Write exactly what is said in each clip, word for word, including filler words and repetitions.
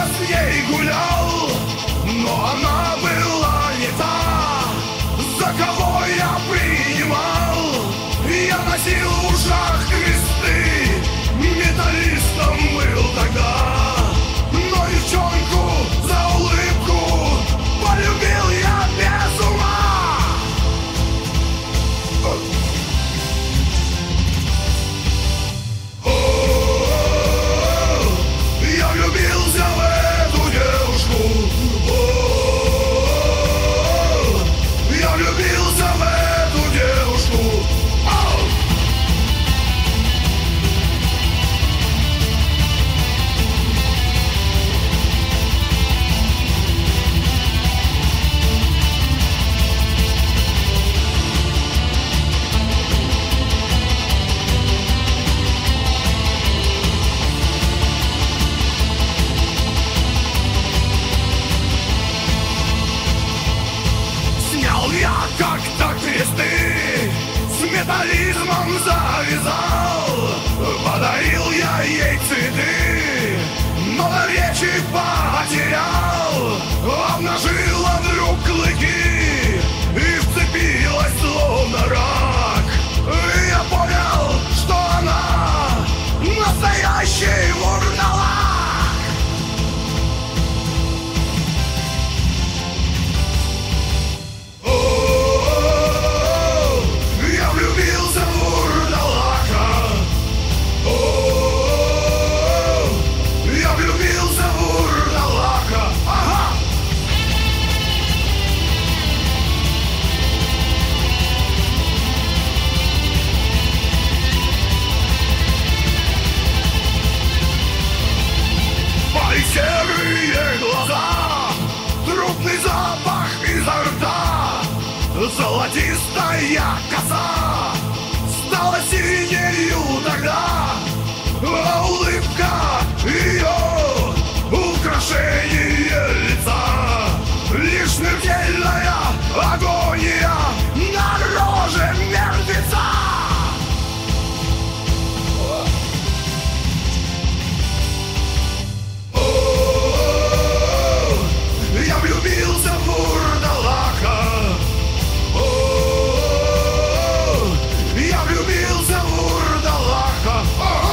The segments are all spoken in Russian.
я с ней гулял, но она была не та, за кого я принимал. Я носил в ушах кресты, металлистом был тогда, но девчонку за улыбку полюбил я без ума. Я влюбился в эту девушку. Я влюбился в эту девушку. Я как-то кресты с металлизмом завязал, подарил я ей цветы, но до речи потерял. Обнажила вдруг клыки и вцепилась словно рак. И я понял, что она настоящий вурдалак. Серые глаза, трупный запах изо рта, золотистая коса стала синею тогда, а улыбка ее украшение лица, лишь смертельная агония на роже мертвеца. Я влюбился в вурдалака. О, я влюбился в вурдалака.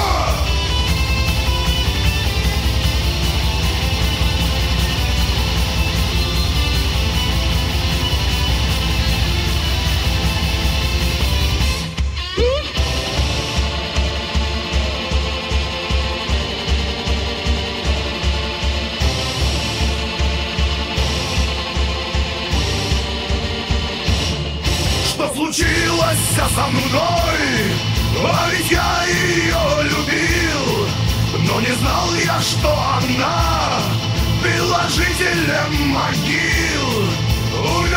Что случилось со мной? А ведь я ее любил, но не знал я, что она была жителем могил.